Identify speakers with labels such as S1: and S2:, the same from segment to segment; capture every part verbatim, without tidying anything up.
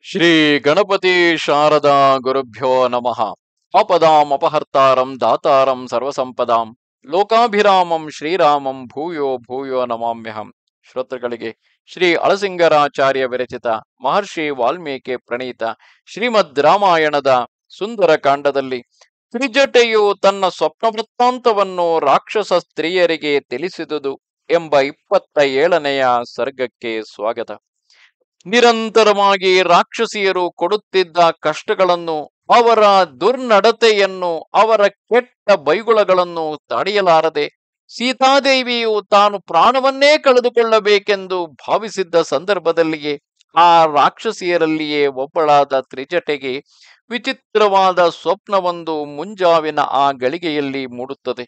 S1: ಶ್ರೀ ಗಣಪತಿ ಶಾರದಾ ಗುರುಭ್ಯೋ ನಮಃ. ಆಪದಾಂ ಅಪಹರ್ತಾರಂ ದಾತಾರಂ ಸರ್ವಸಂಪದಾಂ ಲೋಕಾಭಿರಾಮಂ ಶ್ರೀರಾಮಂ ಭೂಯೋ ಭೂಯೋ ನಮಾಮ್ಯಹಂ. ಶ್ರೋತೃಗಳಿಗೆ ಶ್ರೀ ಅಳಸಿಂಗರಾಚಾರ್ಯ ವಿರಚಿತ ಮಹರ್ಷಿ ವಾಲ್ಮೀಕಿ ಪ್ರಣೀತ ಶ್ರೀಮದ್ ರಾಮಾಯಣದ ಸುಂದರ ಕಾಂಡದಲ್ಲಿ ತ್ರಿಜಟೆಯು ತನ್ನ ಸ್ವಪ್ನ ವೃತ್ತಾಂತವನ್ನು ರಾಕ್ಷಸ ಸ್ತ್ರೀಯರಿಗೆ ತಿಳಿಸಿದುದು ಎಂಬ ಇಪ್ಪತ್ತ ಏಳನೆಯ ಸರ್ಗಕ್ಕೆ ಸ್ವಾಗತ. ನಿರಂತರವಾಗಿ ರಾಕ್ಷಸಿಯರು ಕೊಡುತ್ತಿದ್ದ ಕಷ್ಟಗಳನ್ನು, ಅವರ ದುರ್ನಡತೆಯನ್ನು, ಅವರ ಕೆಟ್ಟ ಬೈಗುಳಗಳನ್ನು ತಡೆಯಲಾರದೆ ಸೀತಾದೇವಿಯು ತಾನು ಪ್ರಾಣವನ್ನೇ ಕಳೆದುಕೊಳ್ಳಬೇಕೆಂದು ಭಾವಿಸಿದ್ದ ಸಂದರ್ಭದಲ್ಲಿಯೇ ಆ ರಾಕ್ಷಸಿಯರಲ್ಲಿಯೇ ಒಬ್ಬಳಾದ ತ್ರಿಜಟೆಗೆ ವಿಚಿತ್ರವಾದ ಸ್ವಪ್ನವೊಂದು ಮುಂಜಾವಿನ ಆ ಗಳಿಗೆಯಲ್ಲಿ ಮೂಡುತ್ತದೆ.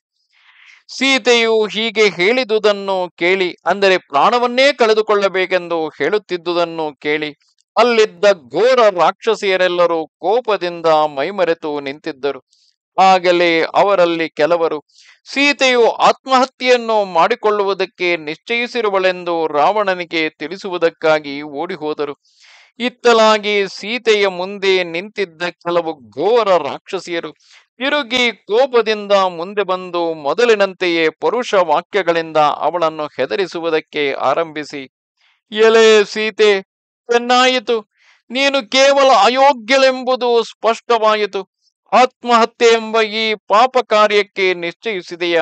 S1: ಸೀತೆಯು ಹೀಗೆ ಹೇಳಿದುದನ್ನು ಕೇಳಿ, ಅಂದರೆ ಪ್ರಾಣವನ್ನೇ ಕಳೆದುಕೊಳ್ಳಬೇಕೆಂದು ಹೇಳುತ್ತಿದ್ದುದನ್ನು ಕೇಳಿ ಅಲ್ಲಿದ್ದ ಘೋರ ರಾಕ್ಷಸಿಯರೆಲ್ಲರೂ ಕೋಪದಿಂದ ಮೈಮರೆತು ನಿಂತಿದ್ದರು. ಆಗಲೇ ಅವರಲ್ಲಿ ಕೆಲವರು ಸೀತೆಯು ಆತ್ಮಹತ್ಯೆಯನ್ನು ಮಾಡಿಕೊಳ್ಳುವುದಕ್ಕೆ ನಿಶ್ಚಯಿಸಿರುವಳೆಂದು ರಾವಣನಿಗೆ ತಿಳಿಸುವುದಕ್ಕಾಗಿ ಓಡಿ ಹೋದರು. ಇತ್ತಲಾಗಿ ಸೀತೆಯ ಮುಂದೆ ನಿಂತಿದ್ದ ಕೆಲವು ಘೋರ ರಾಕ್ಷಸಿಯರು ತಿರುಗಿ ಕೋಪದಿಂದ ಮುಂದೆ ಬಂದು ಮೊದಲಿನಂತೆಯೇ ಪರುಷ ವಾಕ್ಯಗಳಿಂದ ಅವಳನ್ನು ಹೆದರಿಸುವುದಕ್ಕೆ ಆರಂಭಿಸಿ, ಎಲೆ ಸೀತೆ, ಚೆನ್ನಾಯಿತು, ನೀನು ಕೇವಲ ಅಯೋಗ್ಯಳೆಂಬುದು ಸ್ಪಷ್ಟವಾಯಿತು. ಆತ್ಮಹತ್ಯೆ ಎಂಬ ಈ ಪಾಪ ಕಾರ್ಯಕ್ಕೆ ನಿಶ್ಚಯಿಸಿದೆಯಾ?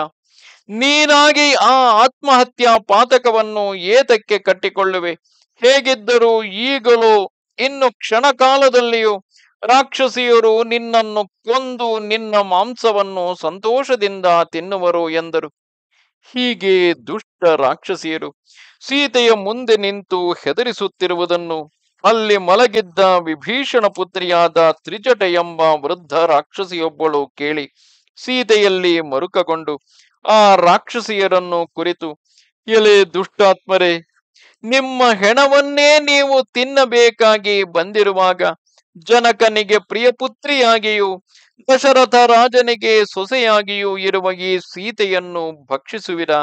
S1: ನೀನಾಗಿ ಆ ಆತ್ಮಹತ್ಯಾ ಪಾತಕವನ್ನು ಏತಕ್ಕೆ ಕಟ್ಟಿಕೊಳ್ಳುವೆ? ಹೇಗಿದ್ದರೂ ಈಗಲೂ ಇನ್ನು ಕ್ಷಣ ಕಾಲದಲ್ಲಿಯೂ ರಾಕ್ಷಸಿಯರು ನಿನ್ನನ್ನು ಕೊಂದು ನಿನ್ನ ಮಾಂಸವನ್ನು ಸಂತೋಷದಿಂದ ತಿನ್ನುವರು ಎಂದರು. ಹೀಗೆ ದುಷ್ಟ ರಾಕ್ಷಸಿಯರು ಸೀತೆಯ ಮುಂದೆ ನಿಂತು ಹೆದರಿಸುತ್ತಿರುವುದನ್ನು ಅಲ್ಲಿ ಮಲಗಿದ್ದ ವಿಭೀಷಣ ಪುತ್ರಿಯಾದ ತ್ರಿಜಟ ಎಂಬ ವೃದ್ಧ ರಾಕ್ಷಸಿಯೊಬ್ಬಳು ಕೇಳಿ ಸೀತೆಯಲ್ಲಿ ಮರುಕಗೊಂಡು ಆ ರಾಕ್ಷಸಿಯರನ್ನು ಕುರಿತು, ಎಲೆ ದುಷ್ಟಾತ್ಮರೇ, ನಿಮ್ಮ ಹೆಣವನ್ನೇ ನೀವು ತಿನ್ನಬೇಕಾಗಿ ಬಂದಿರುವಾಗ ಜನಕನಿಗೆ ಪ್ರಿಯ ಪುತ್ರಿಯಾಗಿಯೂ ದಶರಥ ರಾಜನಿಗೆ ಸೊಸೆಯಾಗಿಯೂ ಇರುವ ಈ ಸೀತೆಯನ್ನು ಭಕ್ಷಿಸುವಿರಾ?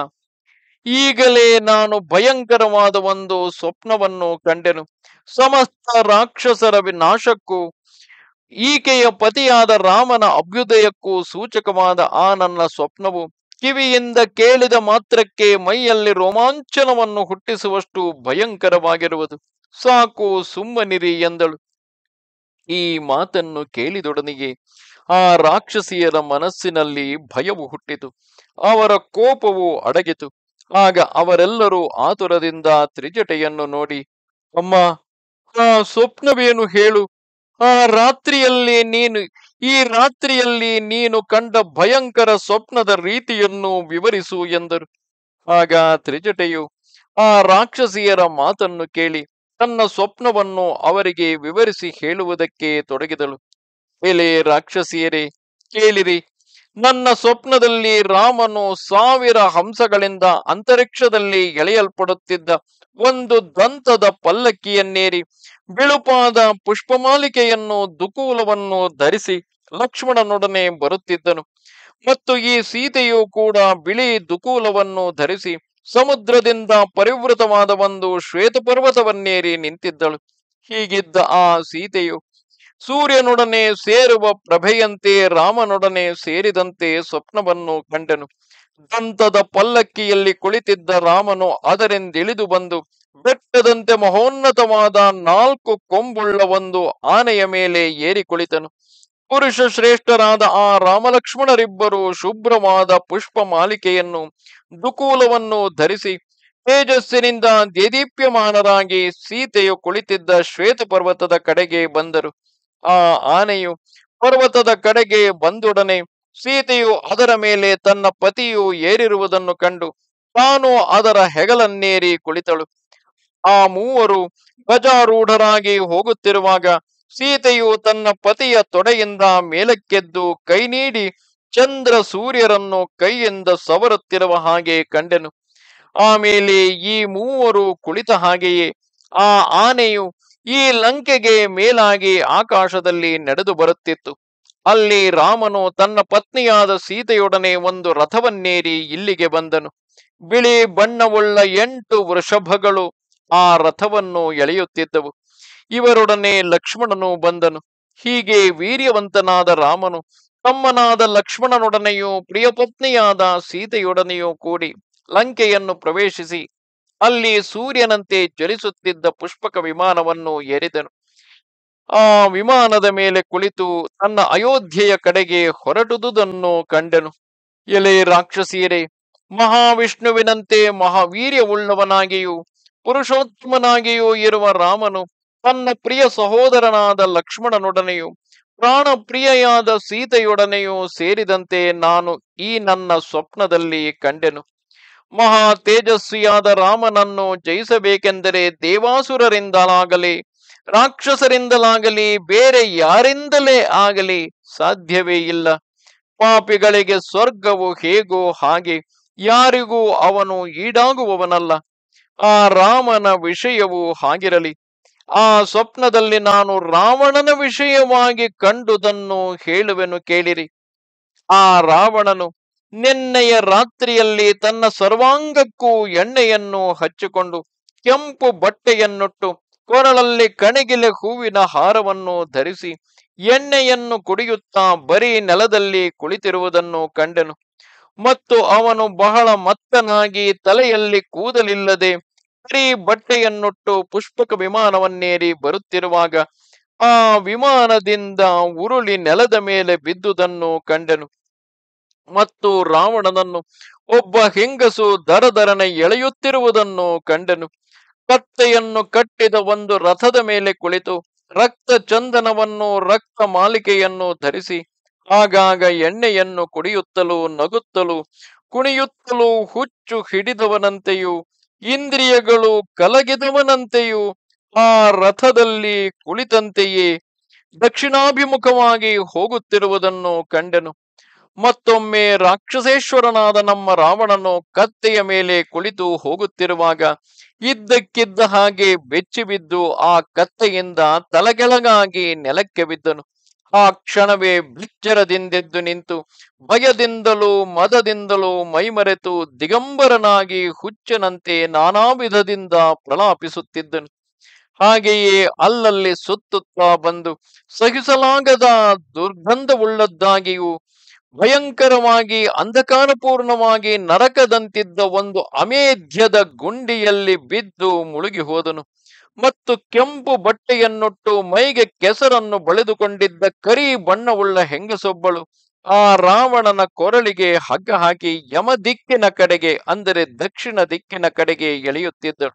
S1: ಈಗಲೇ ನಾನು ಭಯಂಕರವಾದ ಒಂದು ಸ್ವಪ್ನವನ್ನು ಕಂಡೆನು. ಸಮಸ್ತ ರಾಕ್ಷಸರ ವಿನಾಶಕ್ಕೂ ಈಕೆಯ ಪತಿಯಾದ ರಾಮನ ಅಭ್ಯುದಯಕ್ಕೂ ಸೂಚಕವಾದ ಆ ನನ್ನ ಸ್ವಪ್ನವು ಕಿವಿಯಿಂದ ಕೇಳಿದ ಮಾತ್ರಕ್ಕೆ ಮೈಯಲ್ಲಿ ರೋಮಾಂಚನವನ್ನು ಹುಟ್ಟಿಸುವಷ್ಟು ಭಯಂಕರವಾಗಿರುವುದು. ಸಾಕು, ಸುಮ್ಮನಿರಿ ಎಂದಳು. ಈ ಮಾತನ್ನು ಕೇಳಿದೊಡನೆಯೇ ಆ ರಾಕ್ಷಸಿಯರ ಮನಸ್ಸಿನಲ್ಲಿ ಭಯವು ಹುಟ್ಟಿತು, ಅವರ ಕೋಪವು ಅಡಗಿತು. ಆಗ ಅವರೆಲ್ಲರೂ ಆತುರದಿಂದ ತ್ರಿಜಟೆಯನ್ನು ನೋಡಿ, ಅಮ್ಮ, ಆ ಸ್ವಪ್ನವೇನು ಹೇಳು? ಆ ರಾತ್ರಿಯಲ್ಲಿ ನೀನು ಈ ರಾತ್ರಿಯಲ್ಲಿ ನೀನು ಕಂಡ ಭಯಂಕರ ಸ್ವಪ್ನದ ರೀತಿಯನ್ನು ವಿವರಿಸು ಎಂದರು. ಆಗ ತ್ರಿಜಟೆಯು ಆ ರಾಕ್ಷಸಿಯರ ಮಾತನ್ನು ಕೇಳಿ ತನ್ನ ಸ್ವಪ್ನವನ್ನು ಅವರಿಗೆ ವಿವರಿಸಿ ಹೇಳುವುದಕ್ಕೆ ತೊಡಗಿದಳು. ಎಲೆ ರಾಕ್ಷಸಿಯರೇ, ಕೇಳಿರಿ. ನನ್ನ ಸ್ವಪ್ನದಲ್ಲಿ ರಾಮನು ಸಾವಿರ ಹಂಸಗಳಿಂದ ಅಂತರಿಕ್ಷದಲ್ಲಿ ಎಳೆಯಲ್ಪಡುತ್ತಿದ್ದ ಒಂದು ದಂತದ ಪಲ್ಲಕ್ಕಿಯನ್ನೇರಿ ಬಿಳುಪಾದ ಪುಷ್ಪಮಾಲಿಕೆಯನ್ನು ದುಕೂಲವನ್ನು ಧರಿಸಿ ಲಕ್ಷ್ಮಣನೊಡನೆ ಬರುತ್ತಿದ್ದನು. ಮತ್ತು ಈ ಸೀತೆಯು ಕೂಡ ಬಿಳಿ ದುಕೂಲವನ್ನು ಧರಿಸಿ ಸಮುದ್ರದಿಂದ ಪರಿವೃತವಾದ ಒಂದು ಶ್ವೇತಪರ್ವತವನ್ನೇರಿ ನಿಂತಿದ್ದಳು. ಹೀಗಿದ್ದ ಆ ಸೀತೆಯು ಸೂರ್ಯನೊಡನೆ ಸೇರುವ ಪ್ರಭೆಯಂತೆ ರಾಮನೊಡನೆ ಸೇರಿದಂತೆ ಸ್ವಪ್ನವನ್ನು ಕಂಡನು. ದಂತದ ಪಲ್ಲಕ್ಕಿಯಲ್ಲಿ ಕುಳಿತಿದ್ದ ರಾಮನು ಅದರಿಂದಿಳಿದು ಬಂದು ಬೆಟ್ಟದಂತೆ ಮಹೋನ್ನತವಾದ ನಾಲ್ಕು ಕೊಂಬುಳ್ಳ ಒಂದು ಆನೆಯ ಮೇಲೆ ಏರಿ ಕುಳಿತನು. ಪುರುಷ ಶ್ರೇಷ್ಠರಾದ ಆ ರಾಮಲಕ್ಷ್ಮಣರಿಬ್ಬರು ಶುಭ್ರವಾದ ಪುಷ್ಪ ಮಾಲಿಕೆಯನ್ನು ದುಕೂಲವನ್ನು ಧರಿಸಿ ತೇಜಸ್ಸಿನಿಂದ ದೇದೀಪ್ಯಮಾನರಾಗಿ ಸೀತೆಯು ಕುಳಿತಿದ್ದ ಶ್ವೇತ ಪರ್ವತದ ಕಡೆಗೆ ಬಂದರು. ಆ ಆನೆಯು ಪರ್ವತದ ಕಡೆಗೆ ಬಂದೊಡನೆ ಸೀತೆಯು ಅದರ ಮೇಲೆ ತನ್ನ ಪತಿಯು ಏರಿರುವುದನ್ನು ಕಂಡು ತಾನು ಅದರ ಹೆಗಲನ್ನೇರಿ ಕುಳಿತಳು. ಆ ಮೂವರು ಗಜಾರೂಢರಾಗಿ ಹೋಗುತ್ತಿರುವಾಗ ಸೀತೆಯು ತನ್ನ ಪತಿಯ ತೊಡೆಯಿಂದ ಮೇಲಕ್ಕೆದ್ದು ಕೈ ನೀಡಿ ಚಂದ್ರ ಸೂರ್ಯರನ್ನು ಕೈಯಿಂದ ಸವರುತ್ತಿರುವ ಹಾಗೆ ಕಂಡೆನು. ಆಮೇಲೆ ಈ ಮೂವರು ಕುಳಿತ ಹಾಗೆಯೇ ಆ ಆನೆಯು ಈ ಲಂಕೆಗೆ ಮೇಲಾಗಿ ಆಕಾಶದಲ್ಲಿ ನಡೆದು ಬರುತ್ತಿತ್ತು. ಅಲ್ಲಿ ರಾಮನು ತನ್ನ ಪತ್ನಿಯಾದ ಸೀತೆಯೊಡನೆ ಒಂದು ರಥವನ್ನೇರಿ ಇಲ್ಲಿಗೆ ಬಂದನು. ಬಿಳಿ ಬಣ್ಣವುಳ್ಳ ಎಂಟು ವೃಷಭಗಳು ಆ ರಥವನ್ನು ಎಳೆಯುತ್ತಿದ್ದವು. ಇವರೊಡನೆ ಲಕ್ಷ್ಮಣನು ಬಂದನು. ಹೀಗೆ ವೀರ್ಯವಂತನಾದ ರಾಮನು ತಮ್ಮನಾದ ಲಕ್ಷ್ಮಣನೊಡನೆಯೂ ಪ್ರಿಯಪತ್ನಿಯಾದ ಸೀತೆಯೊಡನೆಯೂ ಕೂಡಿ ಲಂಕೆಯನ್ನು ಪ್ರವೇಶಿಸಿ ಅಲ್ಲಿ ಸೂರ್ಯನಂತೆ ಜ್ವಲಿಸುತ್ತಿದ್ದ ಪುಷ್ಪಕ ವಿಮಾನವನ್ನು ಏರಿದನು. ಆ ವಿಮಾನದ ಮೇಲೆ ಕುಳಿತು ತನ್ನ ಅಯೋಧ್ಯೆಯ ಕಡೆಗೆ ಹೊರಟುದುದನ್ನು ಕಂಡೆನು. ಎಲೆ ರಾಕ್ಷಸಿಯರೇ, ಮಹಾವಿಷ್ಣುವಿನಂತೆ ಮಹಾವೀರ್ಯವುಳ್ಳವನಾಗಿಯೂ ಪುರುಷೋತ್ತಮನಾಗಿಯೂ ಇರುವ ರಾಮನು ತನ್ನ ಪ್ರಿಯ ಸಹೋದರನಾದ ಲಕ್ಷ್ಮಣನೊಡನೆಯೂ ಪ್ರಾಣ ಪ್ರಿಯೆಯಾದ ಸೀತೆಯೊಡನೆಯೂ ಸೇರಿದಂತೆ ನಾನು ಈ ನನ್ನ ಸ್ವಪ್ನದಲ್ಲಿ ಕಂಡೆನು. ಮಹಾ ತೇಜಸ್ವಿಯಾದ ರಾಮನನ್ನು ಜಯಿಸಬೇಕೆಂದರೆ ದೇವಾಸುರರಿಂದಲಾಗಲಿ ರಾಕ್ಷಸರಿಂದಲಾಗಲಿ ಬೇರೆ ಯಾರಿಂದಲೇ ಆಗಲಿ ಸಾಧ್ಯವೇ ಇಲ್ಲ. ಪಾಪಿಗಳಿಗೆ ಸ್ವರ್ಗವು ಹೇಗೋ ಹಾಗೆ ಯಾರಿಗೂ ಅವನು ಈಡಾಗುವವನಲ್ಲ. ಆ ರಾಮನ ವಿಷಯವು ಹಾಗಿರಲಿ. ಆ ಸ್ವಪ್ನದಲ್ಲಿ ನಾನು ರಾವಣನ ವಿಷಯವಾಗಿ ಕಂಡುದನ್ನು ಹೇಳುವೆನು ಕೇಳಿರಿ. ಆ ರಾವಣನು ನಿನ್ನೆಯ ರಾತ್ರಿಯಲ್ಲಿ ತನ್ನ ಸರ್ವಾಂಗಕ್ಕೂ ಎಣ್ಣೆಯನ್ನು ಹಚ್ಚಿಕೊಂಡು ಕೆಂಪು ಬಟ್ಟೆಯನ್ನುಟ್ಟು ಕೊರಳಲ್ಲಿ ಕಣಗಿಲೆ ಹೂವಿನ ಹಾರವನ್ನು ಧರಿಸಿ ಎಣ್ಣೆಯನ್ನು ಕುಡಿಯುತ್ತಾ ಬರೀ ನೆಲದಲ್ಲಿ ಕುಳಿತಿರುವುದನ್ನು ಕಂಡೆನು. ಮತ್ತು ಅವನು ಬಹಳ ಮತ್ತನಾಗಿ ತಲೆಯಲ್ಲಿ ಕೂದಲಿಲ್ಲದೆ ಬರೀ ಬಟ್ಟೆಯನ್ನುಟ್ಟು ಪುಷ್ಪಕ ವಿಮಾನವನ್ನೇರಿ ಬರುತ್ತಿರುವಾಗ ಆ ವಿಮಾನದಿಂದ ಉರುಳಿ ನೆಲದ ಮೇಲೆ ಬಿದ್ದುದನ್ನು ಕಂಡೆನು. ಮತ್ತು ರಾವಣನನ್ನು ಒಬ್ಬ ಹೆಂಗಸು ದರದರನೆ ಎಳೆಯುತ್ತಿರುವುದನ್ನು ಕಂಡೆನು. ಕತ್ತೆಯನ್ನು ಕಟ್ಟಿದ ಒಂದು ರಥದ ಮೇಲೆ ಕುಳಿತು ರಕ್ತ ಚಂದನವನ್ನು ರಕ್ತ ಮಾಲಿಕೆಯನ್ನು ಧರಿಸಿ ಆಗಾಗ ಎಣ್ಣೆಯನ್ನು ಕುಡಿಯುತ್ತಲೂ ನಗುತ್ತಲೂ ಕುಣಿಯುತ್ತಲೂ ಹುಚ್ಚು ಹಿಡಿದವನಂತೆಯೂ ಇಂದ್ರಿಯಗಳು ಕಲಗಿದವನಂತೆಯೂ ಆ ರಥದಲ್ಲಿ ಕುಳಿತಂತೆಯೇ ದಕ್ಷಿಣಾಭಿಮುಖವಾಗಿ ಹೋಗುತ್ತಿರುವುದನ್ನು ಕಂಡೆನು. ಮತ್ತೊಮ್ಮೆ ರಾಕ್ಷಸೇಶ್ವರನಾದ ನಮ್ಮ ರಾವಣನು ಕತ್ತೆಯ ಮೇಲೆ ಕುಳಿತು ಹೋಗುತ್ತಿರುವಾಗ ಇದ್ದಕ್ಕಿದ್ದ ಹಾಗೆ ಬೆಚ್ಚಿ ಬಿದ್ದು ಆ ಕತ್ತೆಯಿಂದ ತಲೆಕೆಳಗಾಗಿ ನೆಲಕ್ಕೆ ಬಿದ್ದನು. ಆ ಕ್ಷಣವೇ ಬಿಚ್ಚರದಿಂದೆದ್ದು ನಿಂತು ಭಯದಿಂದಲೂ ಮದದಿಂದಲೂ ಮೈಮರೆತು ದಿಗಂಬರನಾಗಿ ಹುಚ್ಚನಂತೆ ನಾನಾ ವಿಧದಿಂದ ಪ್ರಲಾಪಿಸುತ್ತಿದ್ದನು. ಹಾಗೆಯೇ ಅಲ್ಲಲ್ಲಿ ಸುತ್ತುತ್ತಾ ಬಂದು ಸಹಿಸಲಾಗದ ದುರ್ಗಂಧವುಳ್ಳದ್ದಾಗಿಯೂ ಭಯಂಕರವಾಗಿ ಅಂಧಕಾರಪೂರ್ಣವಾಗಿ ನರಕದಂತಿದ್ದ ಒಂದು ಅಮೇಧ್ಯದ ಗುಂಡಿಯಲ್ಲಿ ಬಿದ್ದು ಮುಳುಗಿ ಹೋದನು. ಮತ್ತು ಕೆಂಪು ಬಟ್ಟೆಯನ್ನುಟ್ಟು ಮೈಗೆ ಕೆಸರನ್ನು ಬಳಿದುಕೊಂಡಿದ್ದ ಕರಿ ಬಣ್ಣವುಳ್ಳ ಹೆಂಗಸೊಬ್ಬಳು ಆ ರಾವಣನ ಕೊರಳಿಗೆ ಹಗ್ಗ ಹಾಕಿ ಯಮ ದಿಕ್ಕಿನ ಕಡೆಗೆ ಅಂದರೆ ದಕ್ಷಿಣ ದಿಕ್ಕಿನ ಕಡೆಗೆ ಎಳೆಯುತ್ತಿದ್ದಳು.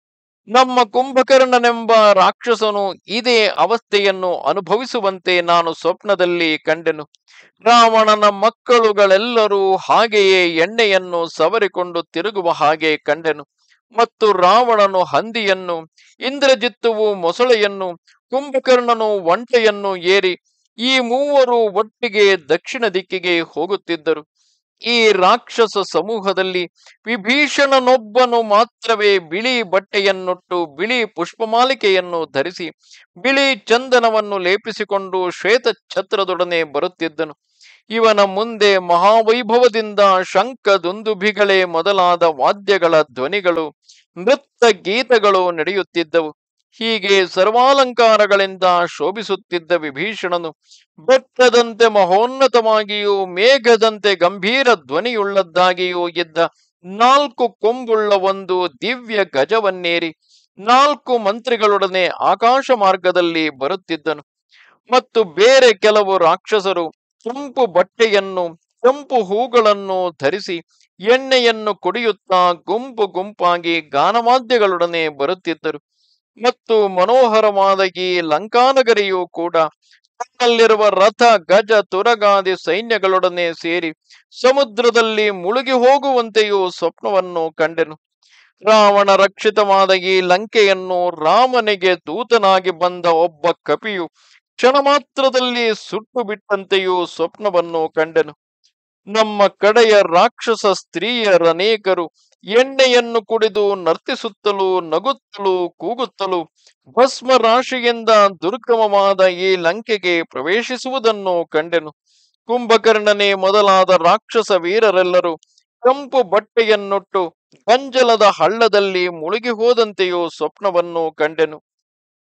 S1: ನಮ್ಮ ಕುಂಭಕರ್ಣನೆಂಬ ರಾಕ್ಷಸನು ಇದೇ ಅವಸ್ಥೆಯನ್ನು ಅನುಭವಿಸುವಂತೆ ನಾನು ಸ್ವಪ್ನದಲ್ಲಿ ಕಂಡೆನು. ರಾವಣನ ಮಕ್ಕಳುಗಳೆಲ್ಲರೂ ಹಾಗೆಯೇ ಎಣ್ಣೆಯನ್ನು ಸವರಿಕೊಂಡು ತಿರುಗುವ ಹಾಗೆ ಕಂಡೆನು. ಮತ್ತು ರಾವಣನು ಹಂದಿಯನ್ನು, ಇಂದ್ರಜಿತ್ತುವು ಮೊಸಳೆಯನ್ನು, ಕುಂಭಕರ್ಣನು ಒಂಟೆಯನ್ನು ಏರಿ ಈ ಮೂವರು ಒಟ್ಟಿಗೆ ದಕ್ಷಿಣ ದಿಕ್ಕಿಗೆ ಹೋಗುತ್ತಿದ್ದರು. ಈ ರಾಕ್ಷಸ ಸಮೂಹದಲ್ಲಿ ವಿಭೀಷಣನೊಬ್ಬನು ಮಾತ್ರವೇ ಬಿಳಿ ಬಟ್ಟೆಯನ್ನುಟ್ಟು ಬಿಳಿ ಪುಷ್ಪಮಾಲಿಕೆಯನ್ನು ಧರಿಸಿ ಬಿಳಿ ಚಂದನವನ್ನು ಲೇಪಿಸಿಕೊಂಡು ಶ್ವೇತ ಛತ್ರದೊಡನೆ ಬರುತ್ತಿದ್ದನು. ಇವನ ಮುಂದೆ ಮಹಾವೈಭವದಿಂದ ಶಂಖ ದುಂದುಭಿಗಳೇ ಮೊದಲಾದ ವಾದ್ಯಗಳ ಧ್ವನಿಗಳು ನೃತ್ಯ ಗೀತಗಳು ನಡೆಯುತ್ತಿದ್ದವು. ಹೀಗೆ ಸರ್ವಾಲಂಕಾರಗಳಿಂದ ಶೋಭಿಸುತ್ತಿದ್ದ ವಿಭೀಷಣನು ಬೆಟ್ಟದಂತೆ ಮಹೋನ್ನತವಾಗಿಯೂ ಮೇಘದಂತೆ ಗಂಭೀರ ಧ್ವನಿಯುಳ್ಳದ್ದಾಗಿಯೂ ಇದ್ದ ನಾಲ್ಕು ಕೊಂಬುಳ್ಳ ಒಂದು ದಿವ್ಯ ಗಜವನ್ನೇರಿ ನಾಲ್ಕು ಮಂತ್ರಿಗಳೊಡನೆ ಆಕಾಶ ಮಾರ್ಗದಲ್ಲಿ ಬರುತ್ತಿದ್ದನು. ಮತ್ತು ಬೇರೆ ಕೆಲವು ರಾಕ್ಷಸರು ಕೆಂಪು ಬಟ್ಟೆಯನ್ನು ಕೆಂಪು ಹೂಗಳನ್ನು ಧರಿಸಿ ಎಣ್ಣೆಯನ್ನು ಕುಡಿಯುತ್ತಾ ಗುಂಪು ಗುಂಪಾಗಿ ಗಾನವಾದ್ಯಗಳೊಡನೆ ಬರುತ್ತಿದ್ದರು. ಮತ್ತು ಮನೋಹರವಾದ ಈ ಲಂಕಾನಗರಿಯೂ ಕೂಡ ತನ್ನಲ್ಲಿರುವ ರಥ ಗಜ ತುರಗಾದಿ ಸೈನ್ಯಗಳೊಡನೆ ಸೇರಿ ಸಮುದ್ರದಲ್ಲಿ ಮುಳುಗಿ ಹೋಗುವಂತೆಯೂ ಸ್ವಪ್ನವನ್ನು ಕಂಡೆನು. ರಾವಣ ರಕ್ಷಿತವಾದ ಈ ಲಂಕೆಯನ್ನು ರಾಮನಿಗೆ ದೂತನಾಗಿ ಬಂದ ಒಬ್ಬ ಕಪಿಯು ಕ್ಷಣ ಮಾತ್ರದಲ್ಲಿ ಸುಟ್ಟು ಬಿಟ್ಟಂತೆಯೂ ಸ್ವಪ್ನವನ್ನು ಕಂಡೆನು. ನಮ್ಮ ಕಡೆಯ ರಾಕ್ಷಸ ಸ್ತ್ರೀಯರನೇಕರು ಎಣ್ಣೆಯನ್ನು ಕುಡಿದು ನರ್ತಿಸುತ್ತಲೂ ನಗುತ್ತಲೂ ಕೂಗುತ್ತಲೂ ಭಸ್ಮ ರಾಶಿಯಿಂದ ದುರ್ಗಮವಾದ ಈ ಲಂಕೆಗೆ ಪ್ರವೇಶಿಸುವುದನ್ನು ಕಂಡೆನು. ಕುಂಭಕರ್ಣನೇ ಮೊದಲಾದ ರಾಕ್ಷಸ ವೀರರೆಲ್ಲರೂ ಕೆಂಪು ಬಟ್ಟೆಯನ್ನುಟ್ಟು ಗಂಜಲದ ಹಳ್ಳದಲ್ಲಿ ಮುಳುಗಿ ಹೋದಂತೆಯೂ ಸ್ವಪ್ನವನ್ನು ಕಂಡೆನು.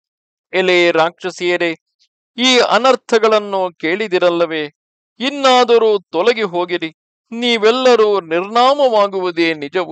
S1: ಎಲೆ ರಾಕ್ಷಸಿಯರೇ, ಈ ಅನರ್ಥಗಳನ್ನು ಕೇಳಿದಿರಲ್ಲವೇ? ಇನ್ನಾದರೂ ತೊಲಗಿ ಹೋಗಿರಿ. ನೀವೆಲ್ಲರೂ ನಿರ್ನಾಮವಾಗುವುದೇ ನಿಜವು.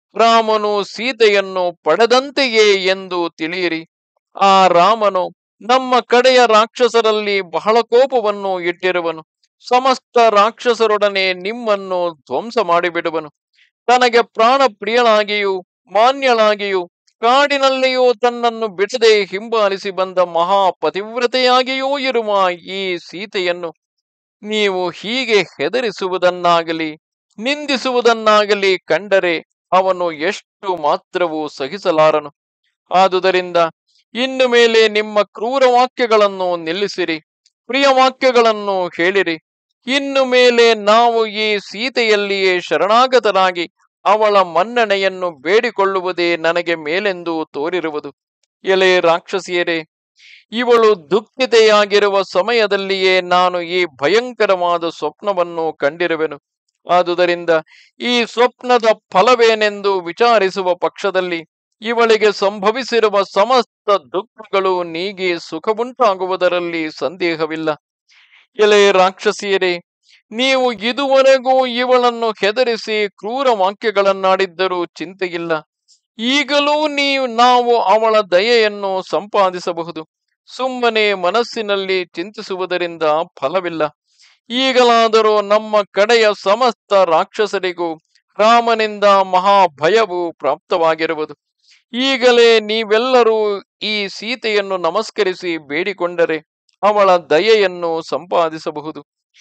S1: ರಾಮನು ಸೀತೆಯನ್ನು ಪಡೆದಂತೆಯೇ ಎಂದು ತಿಳಿಯಿರಿ. ಆ ರಾಮನು ನಮ್ಮ ಕಡೆಯ ರಾಕ್ಷಸರಲ್ಲಿ ಬಹಳ ಕೋಪವನ್ನು ಇಟ್ಟಿರುವನು. ಸಮಸ್ತ ರಾಕ್ಷಸರೊಡನೆ ನಿಮ್ಮನ್ನು ಧ್ವಂಸ ಮಾಡಿಬಿಡುವನು. ತನಗೆ ಪ್ರಾಣ ಪ್ರಿಯಳಾಗಿಯೂ ಮಾನ್ಯಳಾಗಿಯೂ ಕಾಡಿನಲ್ಲಿಯೂ ತನ್ನನ್ನು ಬಿಡದೆ ಹಿಂಬಾಲಿಸಿ ಬಂದ ಮಹಾ ಪತಿವ್ರತೆಯಾಗಿಯೂ ಇರುವ ಈ ಸೀತೆಯನ್ನು ನೀವು ಹೀಗೆ ಹೆದರಿಸುವುದನ್ನಾಗಲಿ ನಿಂದಿಸುವುದನ್ನಾಗಲಿ ಕಂಡರೆ ಅವನು ಎಷ್ಟು ಮಾತ್ರವೂ ಸಹಿಸಲಾರನು. ಆದುದರಿಂದ ಇನ್ನು ಮೇಲೆ ನಿಮ್ಮ ಕ್ರೂರ ವಾಕ್ಯಗಳನ್ನು ನಿಲ್ಲಿಸಿರಿ, ಪ್ರಿಯ ವಾಕ್ಯಗಳನ್ನು ಹೇಳಿರಿ. ಇನ್ನು ಮೇಲೆ ನಾವು ಈ ಸೀತೆಯಲ್ಲಿಯೇ ಶರಣಾಗತರಾಗಿ ಅವಳ ಮನ್ನಣೆಯನ್ನು ಬೇಡಿಕೊಳ್ಳುವುದೇ ನನಗೆ ಮೇಲೆಂದು ತೋರಿರುವುದು. ಎಲೆ ರಾಕ್ಷಸಿಯರೇ, ಇವಳು ದುಃಖಿತೆಯಾಗಿರುವ ಸಮಯದಲ್ಲಿಯೇ ನಾನು ಈ ಭಯಂಕರವಾದ ಸ್ವಪ್ನವನ್ನು ಕಂಡಿರುವೆನು. ಆದುದರಿಂದ ಈ ಸ್ವಪ್ನದ ಫಲವೇನೆಂದು ವಿಚಾರಿಸುವ ಪಕ್ಷದಲ್ಲಿ ಇವಳಿಗೆ ಸಂಭವಿಸಿರುವ ಸಮಸ್ತ ದುಃಖಗಳು ನೀಗಿ ಸುಖವುಂಟಾಗುವುದರಲ್ಲಿ ಸಂದೇಹವಿಲ್ಲ. ಎಲೆ ರಾಕ್ಷಸಿಯರೇ, ನೀವು ಇದುವರೆಗೂ ಇವಳನ್ನು ಹೆದರಿಸಿ ಕ್ರೂರ ವಾಕ್ಯಗಳನ್ನಾಡಿದ್ದರೂ ಚಿಂತೆಯಿಲ್ಲ. ಈಗಲೂ ನೀವು ನಾವು ಅವಳ ದಯೆಯನ್ನು ಸಂಪಾದಿಸಬಹುದು. ಸುಮ್ಮನೆ ಮನಸ್ಸಿನಲ್ಲಿ ಚಿಂತಿಸುವುದರಿಂದ ಫಲವಿಲ್ಲ. ಈಗಲಾದರೂ ನಮ್ಮ ಕಡೆಯ ಸಮಸ್ತ ರಾಕ್ಷಸರಿಗೂ ರಾಮನಿಂದ ಮಹಾಭಯವು ಪ್ರಾಪ್ತವಾಗಿರುವುದು. ಈಗಲೇ ನೀವೆಲ್ಲರೂ ಈ ಸೀತೆಯನ್ನು ನಮಸ್ಕರಿಸಿ ಬೇಡಿಕೊಂಡರೆ ಅವಳ ದಯೆಯನ್ನು ಸಂಪಾದಿಸಬಹುದು.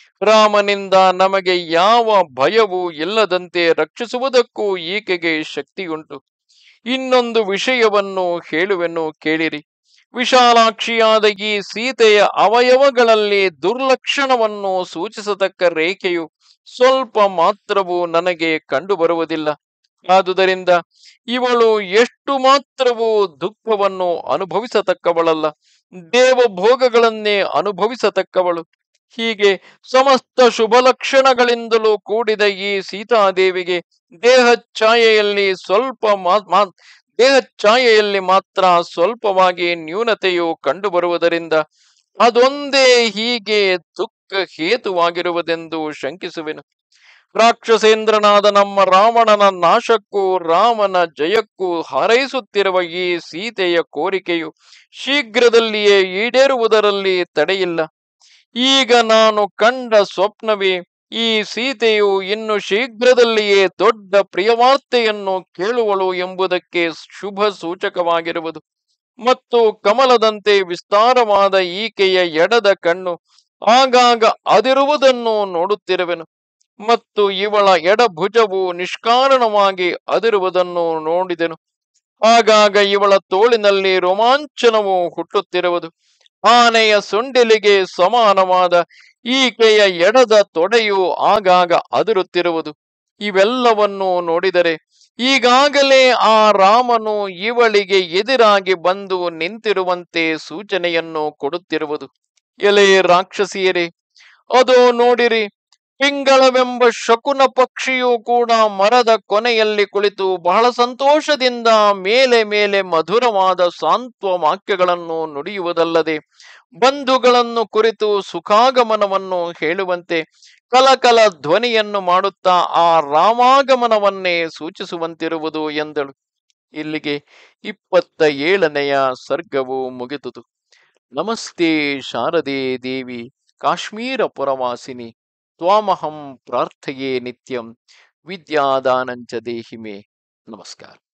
S1: ರಾಮನಿಂದ ನಮಗೆ ಯಾವ ಭಯವೂ ಇಲ್ಲದಂತೆ ರಕ್ಷಿಸುವುದಕ್ಕೂ ಈಕೆಗೆ ಶಕ್ತಿಯುಂಟು. ಇನ್ನೊಂದು ವಿಷಯವನ್ನು ಹೇಳುವೆನು, ಕೇಳಿರಿ. ವಿಶಾಲಾಕ್ಷಿಯಾದ ಈ ಸೀತೆಯ ಅವಯವಗಳಲ್ಲಿ ದುರ್ಲಕ್ಷಣವನ್ನು ಸೂಚಿಸತಕ್ಕ ರೇಖೆಯು ಸ್ವಲ್ಪ ಮಾತ್ರವೂ ನನಗೆ ಕಂಡುಬರುವುದಿಲ್ಲ. ಆದುದರಿಂದ ಇವಳು ಎಷ್ಟು ಮಾತ್ರವೂ ದುಃಖವನ್ನು ಅನುಭವಿಸತಕ್ಕವಳಲ್ಲ, ದೇವಭೋಗಗಳನ್ನೇ ಅನುಭವಿಸತಕ್ಕವಳು. ಹೀಗೆ ಸಮಸ್ತ ಶುಭ ಲಕ್ಷಣಗಳಿಂದಲೂ ಕೂಡಿದ ಈ ಸೀತಾದೇವಿಗೆ ದೇಹ ಛಾಯೆಯಲ್ಲಿ ಸ್ವಲ್ಪ ಮಾ ದೇಹ ಛಾಯೆಯಲ್ಲಿ ಮಾತ್ರ ಸ್ವಲ್ಪವಾಗಿ ನ್ಯೂನತೆಯು ಕಂಡುಬರುವುದರಿಂದ ಅದೊಂದೇ ಹೀಗೆ ದುಃಖ ಹೇತುವಾಗಿರುವುದೆಂದು ಶಂಕಿಸುವೆನು. ರಾಕ್ಷಸೇಂದ್ರನಾದ ನಮ್ಮ ರಾವಣನ ನಾಶಕ್ಕೂ ರಾಮನ ಜಯಕ್ಕೂ ಹಾರೈಸುತ್ತಿರುವ ಈ ಸೀತೆಯ ಕೋರಿಕೆಯು ಶೀಘ್ರದಲ್ಲಿಯೇ ಈಡೇರುವುದರಲ್ಲಿ ತಡೆಯಿಲ್ಲ. ಈಗ ನಾನು ಕಂಡ ಸ್ವಪ್ನವೇ ಈ ಸೀತೆಯು ಇನ್ನು ಶೀಘ್ರದಲ್ಲಿಯೇ ದೊಡ್ಡ ಪ್ರಿಯವಾರ್ತೆಯನ್ನು ಕೇಳುವಳು ಎಂಬುದಕ್ಕೆ ಶುಭ ಸೂಚಕವಾಗಿರುವುದು. ಮತ್ತು ಕಮಲದಂತೆ ವಿಸ್ತಾರವಾದ ಈಕೆಯ ಎಡದ ಕಣ್ಣು ಆಗಾಗ ಅದಿರುವುದನ್ನು ನೋಡುತ್ತಿರುವೆನು. ಮತ್ತು ಇವಳ ಎಡಭುಜವು ನಿಷ್ಕಾರಣವಾಗಿ ಅದಿರುವುದನ್ನು ನೋಡಿದೆನು. ಆಗಾಗ ಇವಳ ತೋಳಿನಲ್ಲಿ ರೋಮಾಂಚನವು ಹುಟ್ಟುತ್ತಿರುವುದು. ಆನೆಯ ಸೊಂಡಿಲಿಗೆ ಸಮಾನವಾದ ಈಕೆಯ ಎಡದ ತೊಡೆಯು ಆಗಾಗ ಅದಿರುತ್ತಿರುವುದು. ಇವೆಲ್ಲವನ್ನು ನೋಡಿದರೆ ಈಗಾಗಲೇ ಆ ರಾಮನು ಇವಳಿಗೆ ಎದುರಾಗಿ ಬಂದು ನಿಂತಿರುವಂತೆ ಸೂಚನೆಯನ್ನು ಕೊಡುತ್ತಿರುವುದು. ಎಲೆ ರಾಕ್ಷಸಿಯರೇ, ಅದೋ ನೋಡಿರಿ, ಪಿಂಗಳವೆಂಬ ಶಕುನ ಪಕ್ಷಿಯೂ ಕೂಡ ಮರದ ಕೊನೆಯಲ್ಲಿ ಕುಳಿತು ಬಹಳ ಸಂತೋಷದಿಂದ ಮೇಲೆ ಮೇಲೆ ಮಧುರವಾದ ಸಾಂತ್ವ ವಾಕ್ಯಗಳನ್ನು ನುಡಿಯುವುದಲ್ಲದೆ ಬಂಧುಗಳನ್ನು ಕುರಿತು ಸುಖಾಗಮನವನ್ನು ಹೇಳುವಂತೆ ಕಲಕಲ ಧ್ವನಿಯನ್ನು ಮಾಡುತ್ತಾ ಆ ರಾಮಾಗಮನವನ್ನೇ ಸೂಚಿಸುವಂತಿರುವುದು ಎಂದಳು. ಇಲ್ಲಿಗೆ ಇಪ್ಪತ್ತ ಏಳನೆಯ ಸರ್ಗವು ಮುಗಿದುದು. ನಮಸ್ತೆ ಶಾರದೆ ದೇವಿ ಕಾಶ್ಮೀರ ಪುರವಾಸಿನಿ. ತ್ವಾಮಹಂ ಪ್ರಾರ್ಥಯೇ ನಿತ್ಯಂ ವಿದ್ಯಾದಾನಂಚ ದೇಹಿಮೆ. ನಮಸ್ಕಾರ.